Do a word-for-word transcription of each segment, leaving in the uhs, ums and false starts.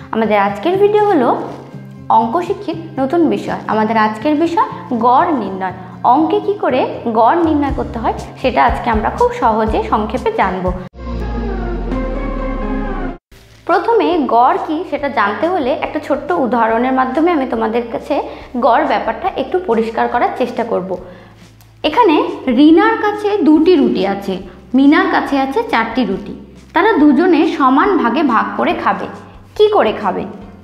আমাদের আজকের ভিডিও হলো অঙ্ক শিক্ষিত নতুন বিষয়। আমাদের আজকের বিষয় গড় নির্ণয়। অঙ্কে কি করে গড় নির্ণয় করতে হয় সেটা আজকে আমরা খুব সহজে সংক্ষেপে জানব। প্রথমে গড় কি সেটা জানতে হলে একটা ছোট্ট উদাহরণের মাধ্যমে আমি তোমাদের কাছে গড় ব্যাপারটা একটু পরিষ্কার করার চেষ্টা করব। এখানে রিনার কাছে দুটি রুটি আছে, মিনার কাছে আছে চারটি রুটি। তারা দুজনে সমান ভাগে ভাগ করে খাবে। কি করে খাবে?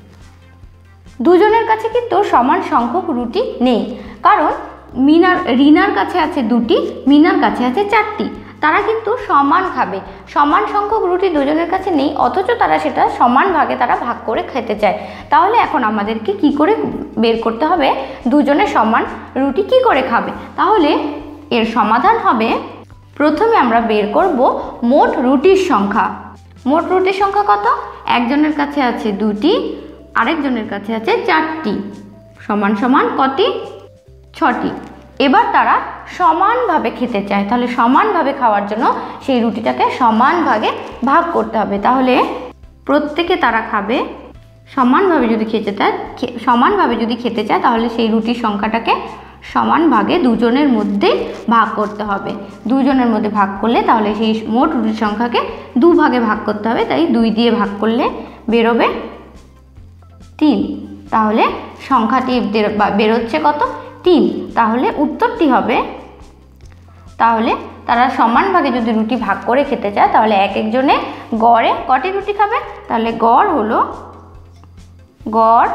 দুজনের কাছে কিন্তু সমান সংখ্যক রুটি নেই, কারণ মিনার রিনার কাছে আছে দুটি, মিনার কাছে আছে চারটি। তারা কিন্তু সমান খাবে, সমান সংখ্যক রুটি দুজনের কাছে নেই, অথচ তারা সেটা সমান ভাগে তারা ভাগ করে খেতে চায়। তাহলে এখন আমাদেরকে কি করে বের করতে হবে দুজনে সমান রুটি কি করে খাবে? তাহলে এর সমাধান হবে, প্রথমে আমরা বের করব মোট রুটির সংখ্যা। মোট রুটির সংখ্যা কত? একজনের কাছে আছে দুটি, আরেকজনের কাছে আছে চারটি, সমান সমান কটি? ছটি। এবার তারা সমানভাবে খেতে চায়, তাহলে সমানভাবে খাওয়ার জন্য সেই রুটিটাকে সমান ভাগে ভাগ করতে হবে। তাহলে প্রত্যেকে তারা খাবে সমানভাবে। যদি খেতে চায় সমানভাবে যদি খেতে চায় তাহলে সেই রুটির সংখ্যাটাকে সমান ভাগে দুজনের মধ্যে ভাগ করতে হবে। দুজনের মধ্যে ভাগ করলে তাহলে সেই মোট রুটির সংখ্যাকে দু ভাগে ভাগ করতে হবে, তাই দুই দিয়ে ভাগ করলে বেরোবে তিন। তাহলে সংখ্যাটি বেরোচ্ছে কত? তিন। তাহলে উত্তরটি হবে, তাহলে তারা সমান ভাগে যদি রুটি ভাগ করে খেতে চায় তাহলে এক একজনে গড়ে কটি রুটি খাবে? তাহলে গড় হলো গড়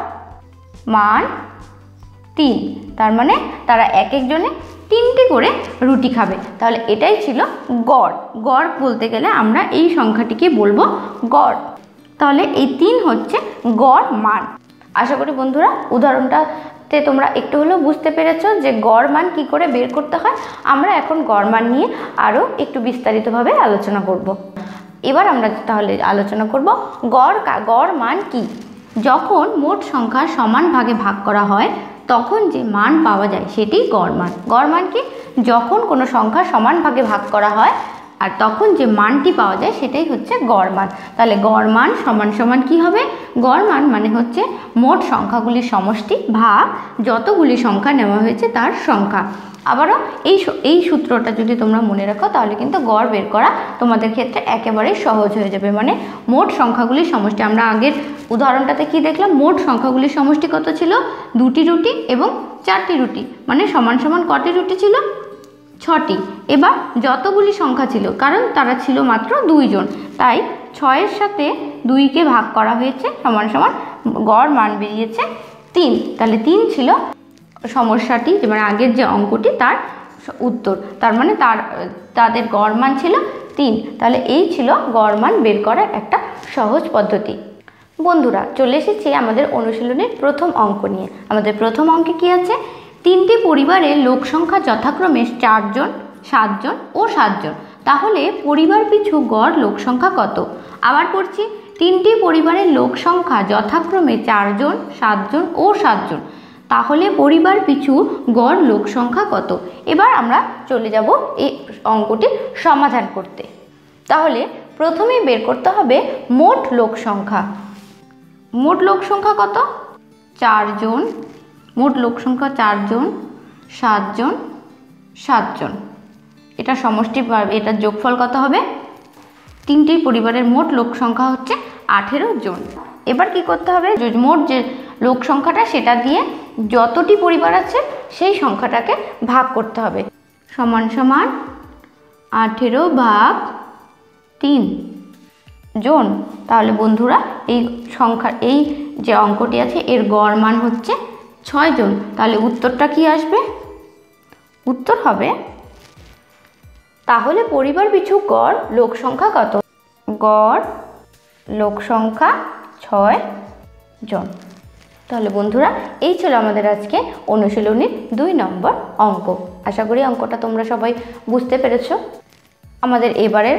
মান তিন। তার মানে তারা এক একজনে তিনটি করে রুটি খাবে। তাহলে এটাই ছিল গড়। গড় বলতে গেলে আমরা এই সংখ্যাটিকে বলবো গড়। তাহলে এই তিন হচ্ছে গড় মান। আশা করি বন্ধুরা উদাহরণটাতে তোমরা একটু হলেও বুঝতে পেরেছো যে গড় মান কি করে বের করতে হয়। আমরা এখন গড় মান নিয়ে আরও একটু বিস্তারিতভাবে আলোচনা করব। এবার আমরা তাহলে আলোচনা করব গড় গড় মান কি। যখন মোট সংখ্যা সমান ভাগে ভাগ করা হয় তখন যে মান পাওয়া যায় সেটি গড় মান। গড় মান কি? যখন কোনো সংখ্যা সমান ভাগে ভাগ করা হয় আর তখন যে মানটি পাওয়া যায় সেটাই হচ্ছে গড় মান। তাহলে গড় মান সমান সমান কি হবে? গড় মান মানে হচ্ছে মোট সংখ্যাগুলির সমষ্টি ভাগ যতগুলি সংখ্যা নেওয়া হয়েছে তার সংখ্যা। আবারও এই এই সূত্রটা যদি তোমরা মনে রাখো তাহলে কিন্তু গড় বের করা তোমাদের ক্ষেত্রে একেবারেই সহজ হয়ে যাবে। মানে মোট সংখ্যাগুলির সমষ্টি, আমরা আগের উদাহরণটাতে কি দেখলাম? মোট সংখ্যাগুলির সমষ্টি কত ছিল? দুটি রুটি এবং চারটি রুটি, মানে সমান সমান কটি রুটি ছিল? ছটি। এবার যতগুলি সংখ্যা ছিল, কারণ তারা ছিল মাত্র দুইজন, তাই ছয়ের সাথে দুইকে ভাগ করা হয়েছে, সমান সমান গড় মান বেরিয়েছে তিন। তাহলে তিন ছিল সমস্যাটি, মানে আগের যে অঙ্কটি তার উত্তর। তার মানে তার তাদের গড় মান ছিল তিন। তাহলে এই ছিল গড় মান বের করার একটা সহজ পদ্ধতি। বন্ধুরা চলে এসেছি আমাদের অনুশীলনের প্রথম অঙ্ক নিয়ে। আমাদের প্রথম অঙ্কে কি আছে? তিনটি পরিবারের লোক সংখ্যা যথাক্রমে চারজন, সাতজন ও সাতজন। তাহলে পরিবার পিছু গড় লোক সংখ্যা কত? আবার পড়ছি, তিনটি পরিবারের লোক সংখ্যা যথাক্রমে চারজন, সাতজন ও সাতজন। তাহলে পরিবার পিছু গড় লোক সংখ্যা কত? এবার আমরা চলে যাব এই অঙ্কটির সমাধান করতে। তাহলে প্রথমেই বের করতে হবে মোট লোক সংখ্যা। মোট লোক সংখ্যা কত? চারজন। মোট লোক সংখ্যা চারজন, সাতজন, সাতজন। এটা সমষ্টি, এটার যোগফল কত হবে? তিনটি পরিবারের মোট লোক সংখ্যা হচ্ছে আঠেরো জন। এবার কি করতে হবে? মোট যে লোক সংখ্যাটা সেটা দিয়ে যতটি পরিবার আছে সেই সংখ্যাটাকে ভাগ করতে হবে। সমান সমান আঠেরো ভাগ তিন জন। তাহলে বন্ধুরা এই সংখ্যা, এই যে অঙ্কটি আছে এর গড় মান হচ্ছে ছয় জন। তাহলে উত্তরটা কি আসবে? উত্তর হবে, তাহলে পরিবার পিছু গড় লোক সংখ্যা কত? গড় লোক সংখ্যা ছয় জন। তাহলে বন্ধুরা এই ছিল আমাদের আজকে অনুশীলনীর দুই নম্বর অঙ্ক। আশা করি অঙ্কটা তোমরা সবাই বুঝতে পেরেছো। আমাদের এবারের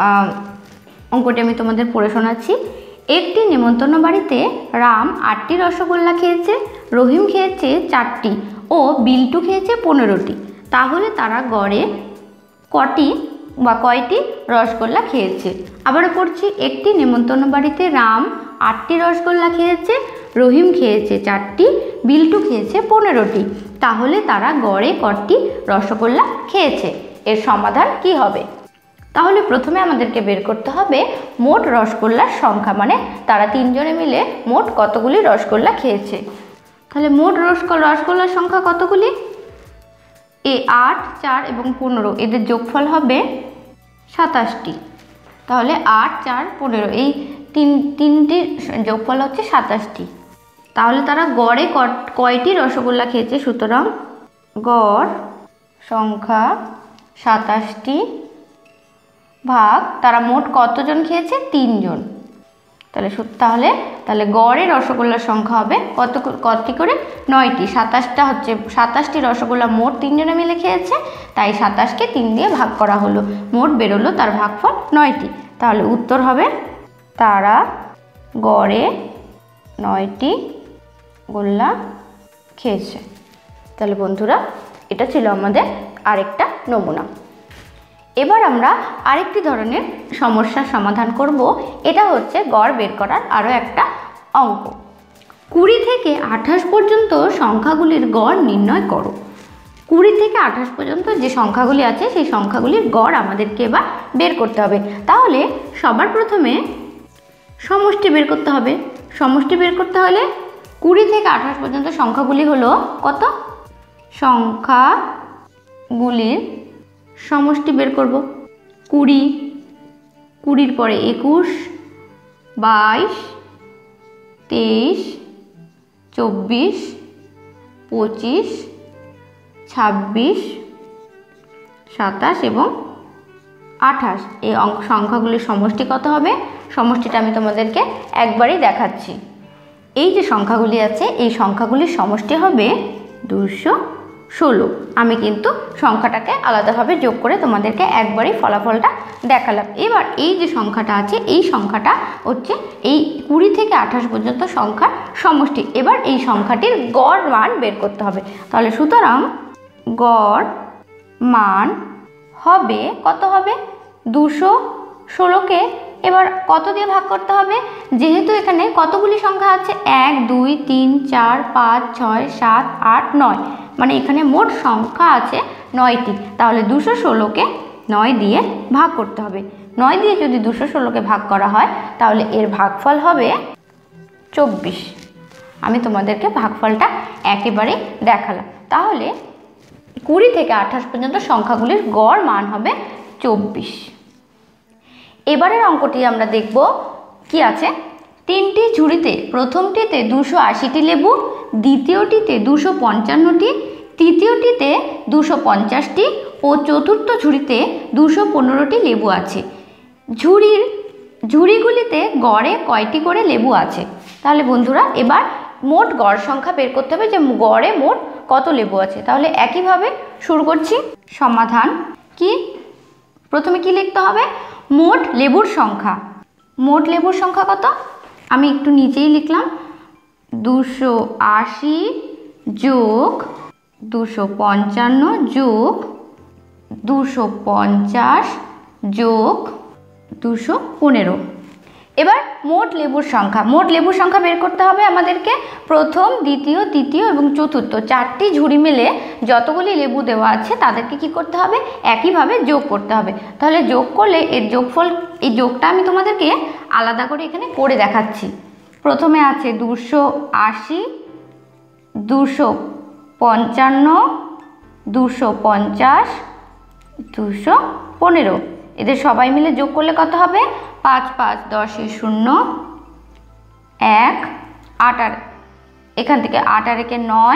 অঙ্কটি আমি তোমাদের পড়ে শোনাচ্ছি। একটি নেমন্তন্ন বাড়িতে রাম আটটি রসগোল্লা খেয়েছে, রহিম খেয়েছে চারটি ও বিল্টু খেয়েছে পনেরোটি। তাহলে তারা গড়ে কটি বা কয়টি রসগোল্লা খেয়েছে। আবারও পড়ছি, একটি নেমন্তন্ন বাড়িতে রাম আটটি রসগোল্লা খেয়েছে, রহিম খেয়েছে চারটি, বিল্টু খেয়েছে পনেরোটি। তাহলে তারা গড়ে কটি রসগোল্লা খেয়েছে? এর সমাধান কি হবে? তাহলে প্রথমে আমাদেরকে বের করতে হবে মোট রসগোল্লার সংখ্যা, মানে তারা তিনজনে মিলে মোট কতগুলি রসগোল্লা খেয়েছে। তাহলে মোট রসগোল্লা রসগোল্লার সংখ্যা কতগুলি? এ আট, চার এবং পনেরো, এদের যোগফল হবে সাতাশটি। তাহলে আট, চার, পনেরো এই তিন তিনটির যোগফল হচ্ছে সাতাশটি। তাহলে তারা গড়ে কয়টি রসগোল্লা খেয়েছে? সুতরাং গড় সংখ্যা সাতাশটি ভাগ তারা মোট কতজন খেয়েছে? তিনজন। তাহলে তাহলে তাহলে গড়ে রসগোল্লার সংখ্যা হবে কত কতটি করে? নয়টি। সাতাশটা হচ্ছে সাতাশটি রসগোল্লা মোট তিনজনে মিলে খেয়েছে, তাই সাতাশকে তিন দিয়ে ভাগ করা হলো, মোট বেরোলো তার ভাগফল নয়টি। তাহলে উত্তর হবে তারা গড়ে নয়টি গোল্লা খেয়েছে। তাহলে বন্ধুরা, এটা ছিল আমাদের আরেকটা নমুনা। এবার আমরা আরেকটি ধরনের সমস্যার সমাধান করব। এটা হচ্ছে গড় বের করার আরও একটা অঙ্ক। কুড়ি থেকে আঠাশ পর্যন্ত সংখ্যাগুলির গড় নির্ণয় করো। কুড়ি থেকে আঠাশ পর্যন্ত যে সংখ্যাগুলি আছে সেই সংখ্যাগুলির গড় আমাদেরকে এবার বের করতে হবে। তাহলে সবার প্রথমে সমষ্টি বের করতে হবে। সমষ্টি বের করতে হলে কুড়ি থেকে আঠাশ পর্যন্ত সংখ্যাগুলি হলো কত? সংখ্যাগুলির সমষ্টি বের করব। কুড়ি, কুড়ির পরে একুশ, বাইশ, তেইশ, চব্বিশ, পঁচিশ, ছাব্বিশ, সাতাশ এবং আঠাশ। এই অঙ্ক সংখ্যাগুলির সমষ্টি কত হবে? সমষ্টিটা আমি তোমাদেরকে একবারই দেখাচ্ছি। এই যে সংখ্যাগুলি আছে এই সংখ্যাগুলির সমষ্টি হবে দুশো ষোলো। আমি কিন্তু সংখ্যাটাকে আলাদাভাবে যোগ করে তোমাদেরকে একবারই ফলাফলটা দেখালাম। এবার এই যে সংখ্যাটা আছে এই সংখ্যাটা হচ্ছে এই কুড়ি থেকে আঠাশ পর্যন্ত সংখ্যার সমষ্টি। এবার এই সংখ্যাটির গড় মান বের করতে হবে। তাহলে সুতরাং গড় মান হবে কত হবে? দুশো ষোলোকে এবার কত দিয়ে ভাগ করতে হবে? যেহেতু এখানে কতগুলি সংখ্যা আছে, এক, দুই, তিন, চার, পাঁচ, ছয়, সাত, আট, নয়, মানে এখানে মোট সংখ্যা আছে নয়টি। তাহলে দুশো ষোলোকে নয় দিয়ে ভাগ করতে হবে। নয় দিয়ে যদি দুশো ষোলোকে ভাগ করা হয় তাহলে এর ভাগফল হবে চব্বিশ। আমি তোমাদেরকে ভাগফলটা একেবারে দেখালাম। তাহলে কুড়ি থেকে আঠাশ পর্যন্ত সংখ্যাগুলির গড় মান হবে চব্বিশ। এবারের অঙ্কটি আমরা দেখব কি আছে। তিনটি ঝুড়িতে প্রথমটিতে দুশো আশিটি লেবু, দ্বিতীয়টিতে দুশো পঞ্চান্নটি, তৃতীয়টিতে দুশো পঞ্চাশটি ও চতুর্থ ঝুড়িতে দুশো পনেরোটি লেবু আছে। ঝুড়ির ঝুড়িগুলিতে গড়ে কয়টি করে লেবু আছে? তাহলে বন্ধুরা এবার মোট গড় সংখ্যা বের করতে হবে যে গড়ে মোট কত লেবু আছে। তাহলে একইভাবে শুরু করছি সমাধান। কি প্রথমে কি লিখতে হবে? মোট লেবুর সংখ্যা। মোট লেবুর সংখ্যা কত? আমি একটু নিচেই লিখলাম দুশো আশি যোগ দুশো পঞ্চান্ন যোগ দুশো পঞ্চাশ যোগ দুশো পনেরো। এবার মোট লেবুর সংখ্যা। মোট লেবুর সংখ্যা বের করতে হবে আমাদেরকে। প্রথম, দ্বিতীয়, তৃতীয় এবং চতুর্থ চারটি ঝুড়ি মিলে যতগুলি লেবু দেওয়া আছে তাদেরকে কি করতে হবে? একইভাবে যোগ করতে হবে। তাহলে যোগ করলে এর যোগফল, এই যোগটা আমি তোমাদেরকে আলাদা করে এখানে করে দেখাচ্ছি। প্রথমে আছে দুশো আশি, দুশো পঞ্চান্ন, দুশো পঞ্চাশ, দুশো পনেরো। এদের সবাই মিলে যোগ করলে কত হবে? পাঁচ পাঁচ দশে শূন্য, এক, আট আর এখান থেকে আট আর একে নয়,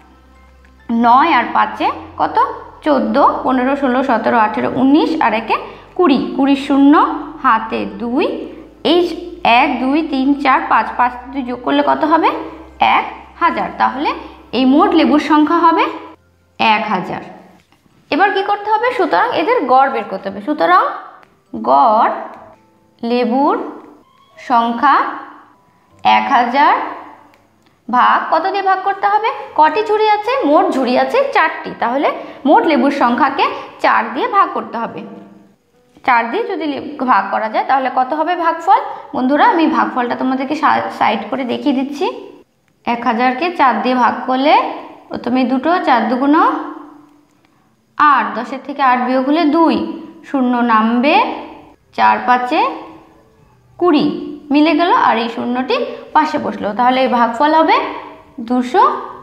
নয় আর পাঁচে কত? চোদ্দো, পনেরো, ষোলো, সতেরো, আঠেরো, উনিশ আর একে কুড়ি, কুড়ি শূন্য, হাতে দুই, এই এক, দুই, তিন, চার, পাঁচ, পাঁচ দুই যোগ করলে কত হবে? এক হাজার। তাহলে এই মোট লেবুর সংখ্যা হবে এক হাজার। এবার কি করতে হবে? সুতরাং এদের গড় বের করতে হবে। সুতরাং গড় লেবুর সংখ্যা এক হাজার ভাগ কত দিয়ে ভাগ করতে হবে? কটি ঝুড়ি আছে? মোট ঝুড়ি আছে চারটি। তাহলে মোট লেবুর সংখ্যাকে চার দিয়ে ভাগ করতে হবে। চার দিয়ে যদি ভাগ করা যায় তাহলে কত হবে ভাগফল? বন্ধুরা আমি ভাগফলটা তোমাদেরকে সাইড করে দেখিয়ে দিচ্ছি। এক হাজারকে চার দিয়ে ভাগ করলে প্রথমে দুটো, চার দুগুণ আট, দশের থেকে আট বিয়োগ হলে দুই, শূন্য নামবে, চার পাঁচে কুড়ি মিলে গেল, আর এই শূন্যটি পাশে বসলো, তাহলে এই ভাগফল হবে দুশো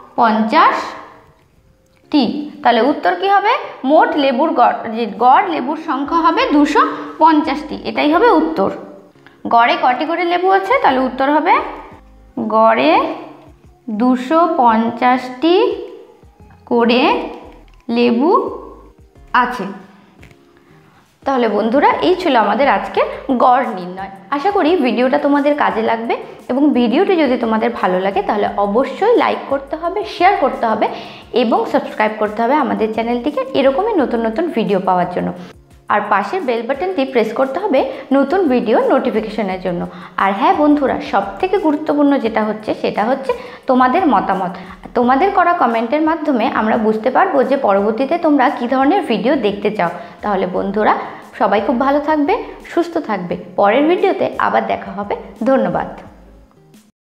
পঞ্চাশটি। তাহলে উত্তর কি হবে? মোট লেবুর গড়, যে গড় লেবুর সংখ্যা হবে দুশো পঞ্চাশটি, এটাই হবে উত্তর। গড়ে কটি করে লেবু আছে? তাহলে উত্তর হবে গড়ে দুশো পঞ্চাশটি করে লেবু আছে। তাহলে বন্ধুরা এই ছিল আমাদের আজকে গড় নির্ণয়। আশা করি ভিডিওটা তোমাদের কাজে লাগবে, এবং ভিডিওটি যদি তোমাদের ভালো লাগে তাহলে অবশ্যই লাইক করতে হবে, শেয়ার করতে হবে এবং সাবস্ক্রাইব করতে হবে আমাদের চ্যানেলটিকে এরকমই নতুন নতুন ভিডিও পাওয়ার জন্য। আর পাশের বেল বাটনটি প্রেস করতে হবে নতুন ভিডিও নোটিফিকেশনের জন্য। আর হ্যাঁ বন্ধুরা, সবথেকে গুরুত্বপূর্ণ যেটা হচ্ছে সেটা হচ্ছে তোমাদের মতামত। তোমাদের করা কমেন্টের মাধ্যমে আমরা বুঝতে পারবো যে পরবর্তীতে তোমরা কী ধরনের ভিডিও দেখতে চাও। তাহলে বন্ধুরা সবাই খুব ভালো থাকবে, সুস্থ থাকবে। পরের ভিডিওতে আবার দেখা হবে। ধন্যবাদ।